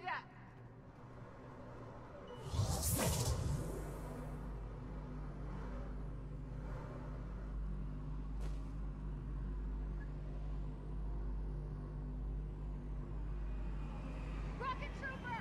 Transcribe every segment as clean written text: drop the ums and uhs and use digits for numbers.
yet. Rocket Trooper!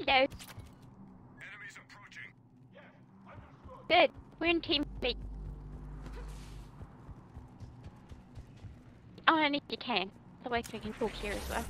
Hello. Enemies approaching. Good. We're in team B. Oh, and if you can. Otherwise we can talk here as well.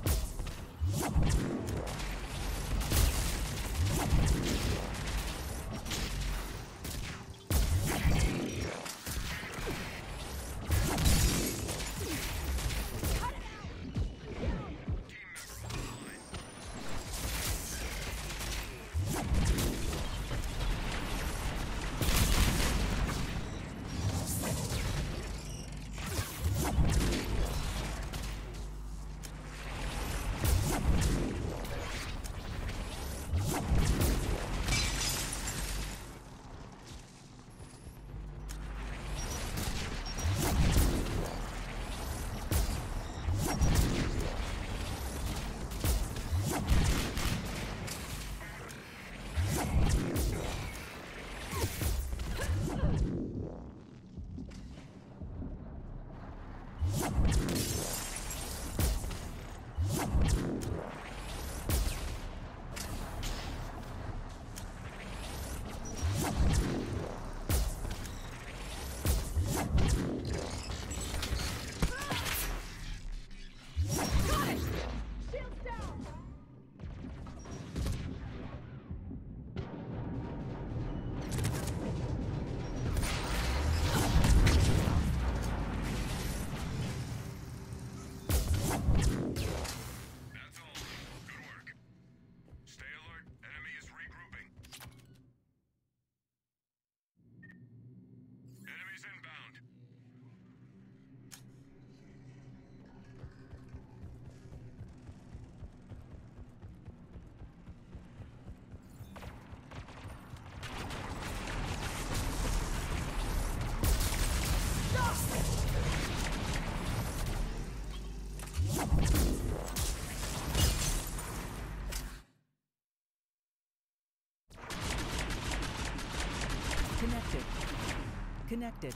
Connected.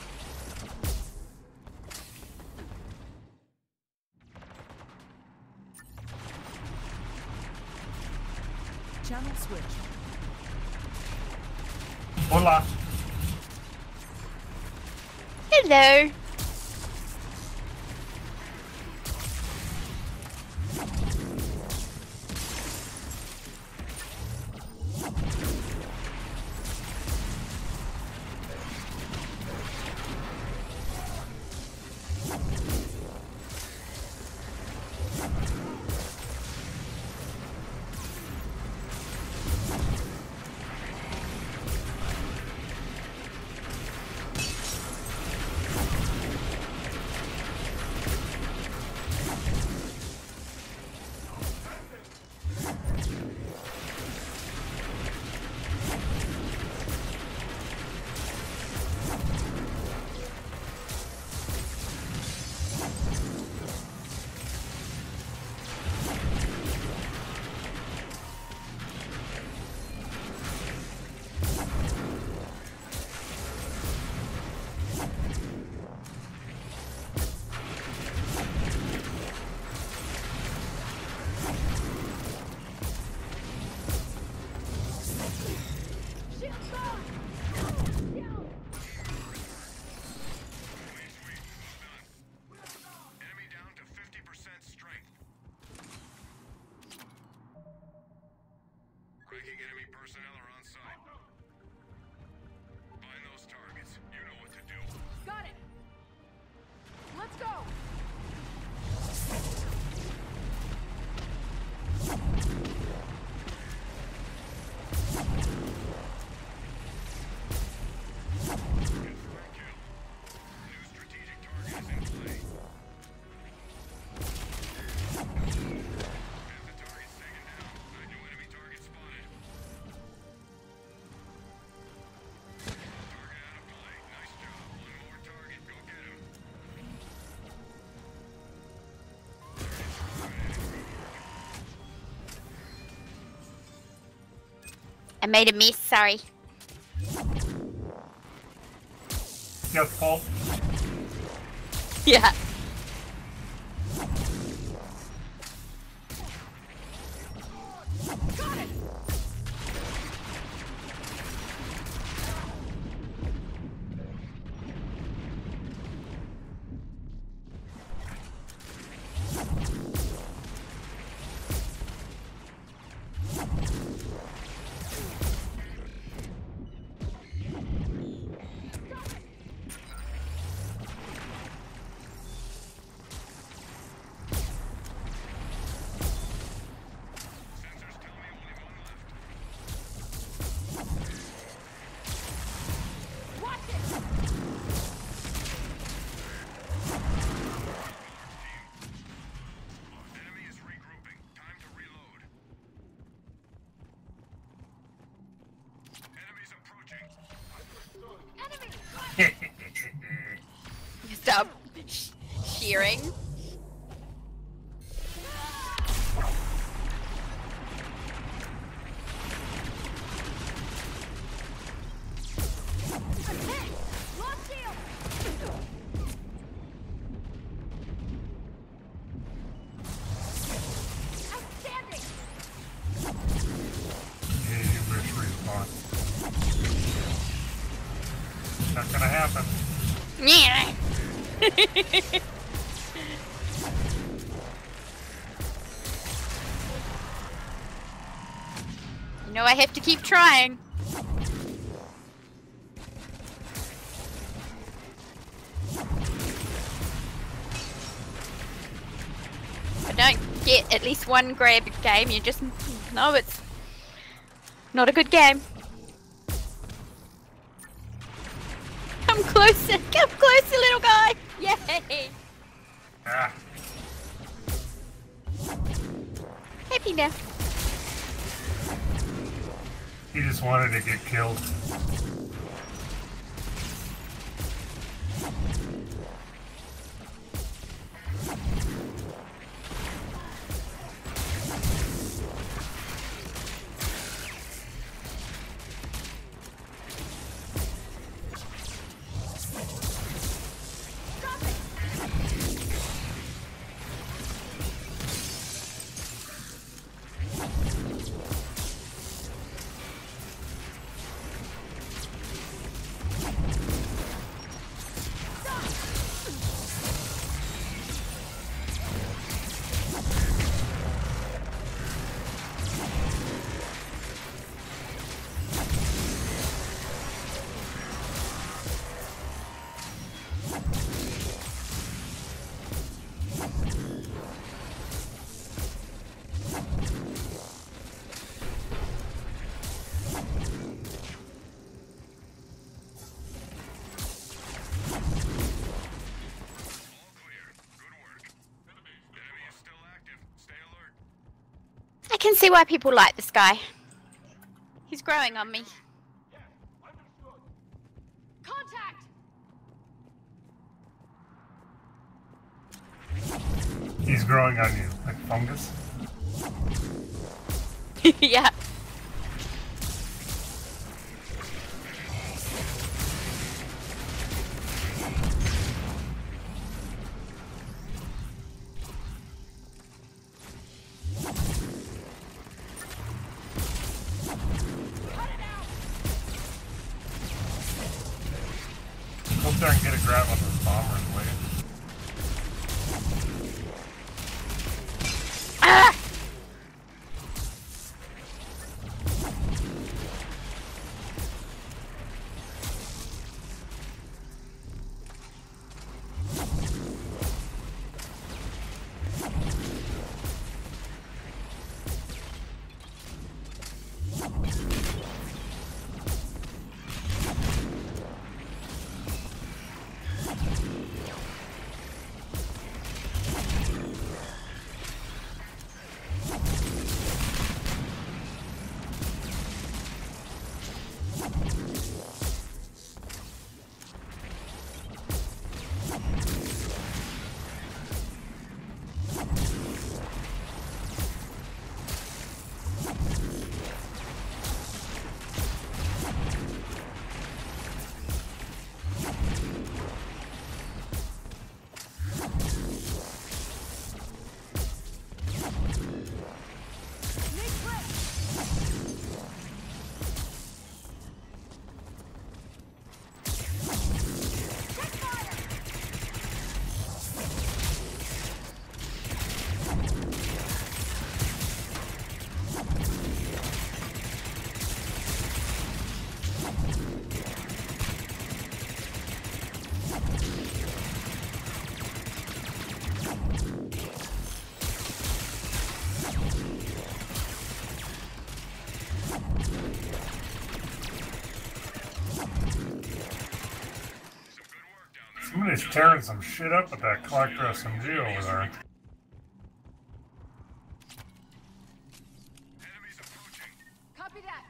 Channel switch. Hola. Hello. Enemy personnel are on site. Find those targets. You know what to do. Got it. Let's go. Confirm kill. New strategic target is in play. Half the target's taken down. New enemy target spotted. Target out of play. Nice job. One more target. Go get him. I made a miss, sorry. Yes, Paul. Yeah. Got it! Sensors tell me only one left. Watch it! Enemy is regrouping. Time to reload. Enemies approaching. Enemy! Stop shearing. I'm hit! Lost shield! Outstanding! Yeah, you wish respawn. Not gonna happen. Yeah. You know I have to keep trying. If I don't get at least one grab game, you just know it's not a good game. Come closer, little guy! Yay! Ah, Happy now. he just wanted to get killed. All clear. Good work. Enemy is still active. Stay alert. I can see why people like this guy. He's growing on me. Contact! He's growing on you, like fungus. Yeah. Hope there and get a grab on those bombers later. Ah! Somebody's tearing some shit up with that collector SMG over there. Enemies approaching. Copy that.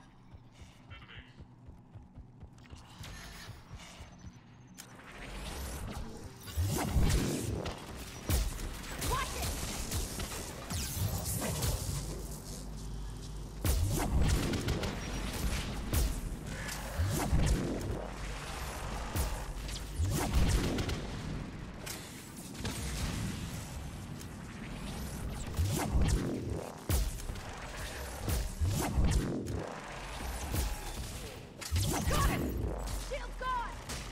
Watch it. Got it. Shield gone.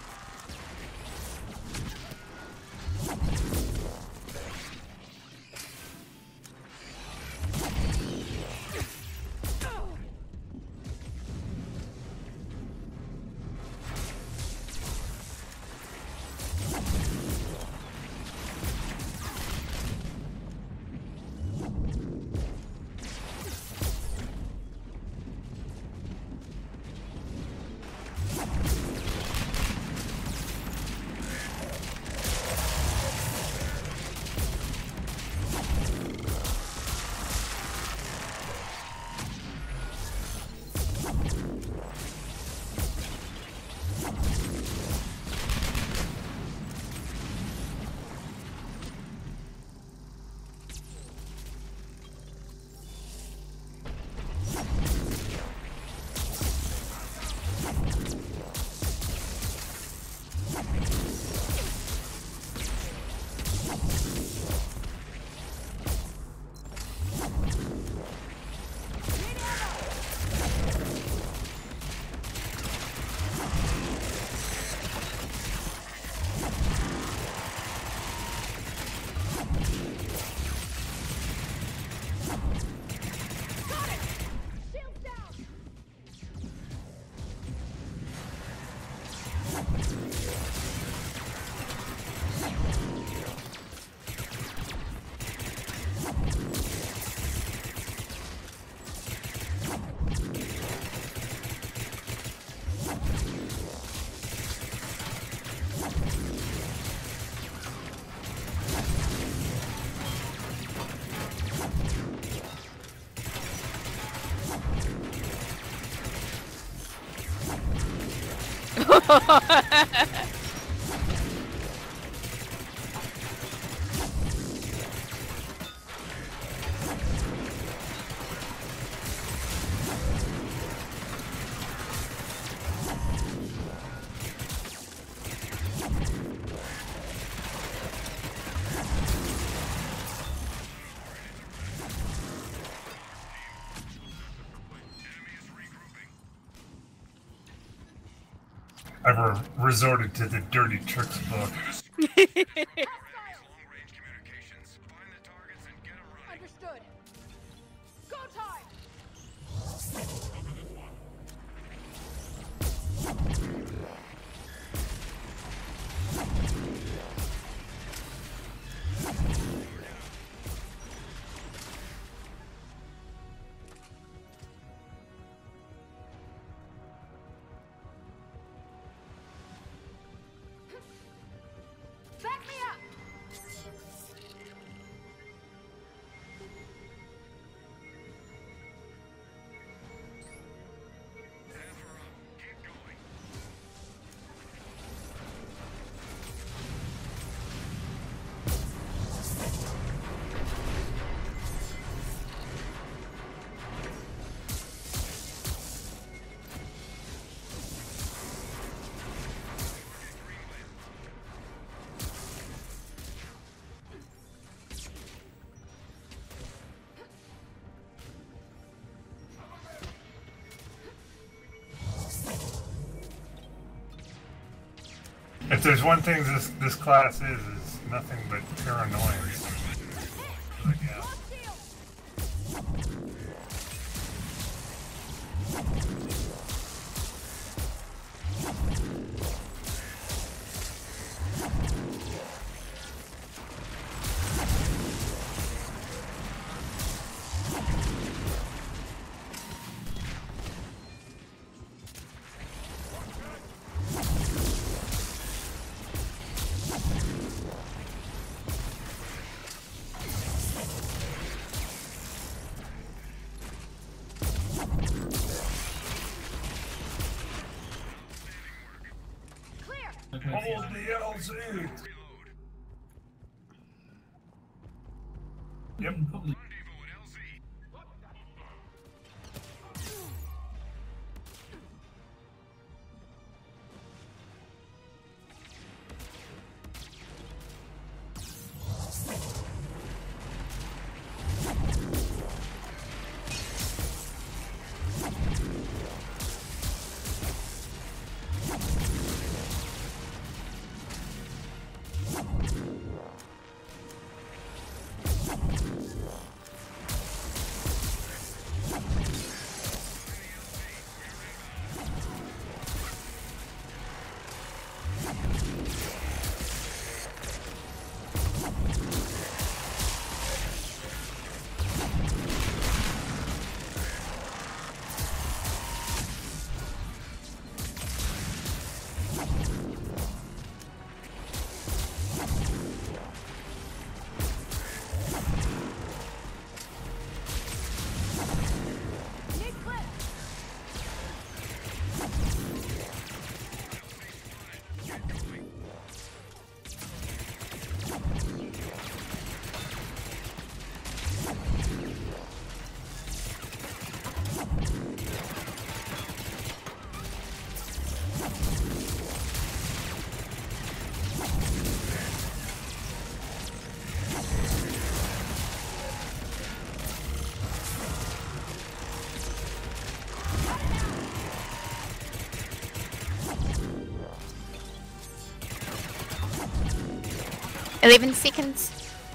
Got it. Shield down. I've resorted to the dirty tricks book. Hostile. Long-range communications. Find the targets and get them running. Understood. Go time. Back me up. Keep going. If there's one thing this class is nothing but pure annoyance. Lost shield. Clear. Hold the LZ. Yep. Rendezvous at LZ. Need clear. 11 seconds.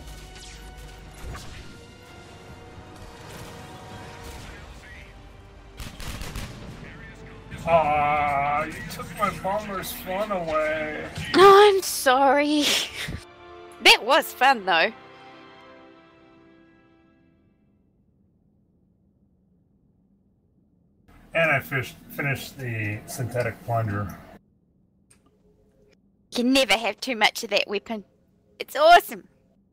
Ah, you took my bomber's fun away. Oh, I'm sorry. That was fun though. And I finished the synthetic plunger. You can never have too much of that weapon. It's awesome.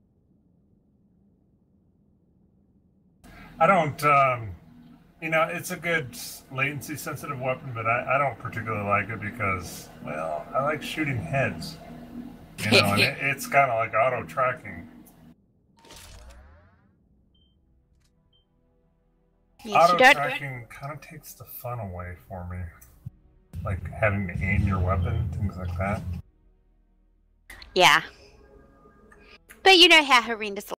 I don't, you know, it's a good latency sensitive weapon, but I don't particularly like it because, well, I like shooting heads. You know, and it's kind of like auto tracking. Yes, Auto you don't. tracking kind of takes the fun away for me. Like having to aim your weapon, things like that. Yeah. But you know how horrendous